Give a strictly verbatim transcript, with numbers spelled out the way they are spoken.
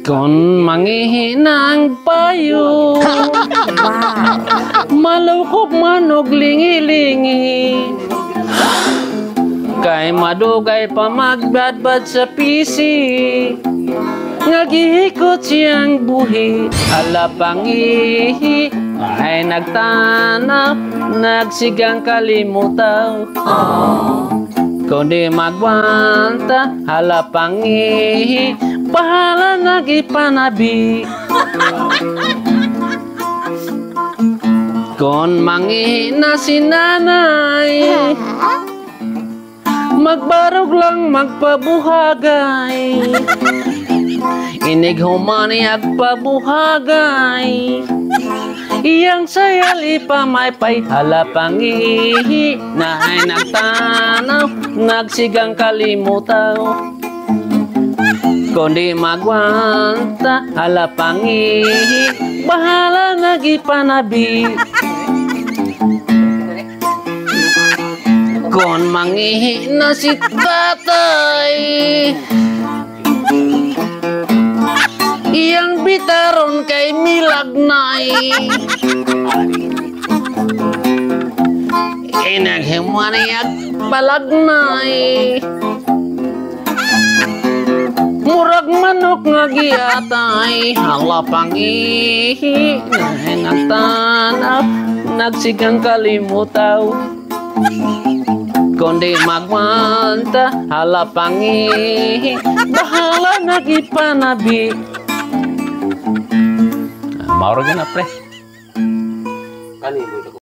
Kon manghihinang payo, malukop manog lingi-lingi, kay madugay pa magbadbad sa pisi, ngagihikot siyang buhi, alapangihi, ay nagtanaw, nagsigang kalimutaw. Kundi magwanta, halapangihi, bahala nagipanabi. Kon mangihi na si nanay, magbarog lang magpabuhagay, inig humani agpabuhagay, iyang sayali pa may pay, halapangihi na ay nagtanaw, nagsigang kalimutaw. Kundi magwanta, halapangihi, bahala nagipanabi. Kon mangihi na si tatay, iyang bitaron kay milagnay, inaghimaniag balagnay, murag manok nga giatay, halapangihi na nagtanaw, nagsigang kalimutaw. Kundi magwanta, halapangihi, bahala nagipanabi. Mauro gina pre.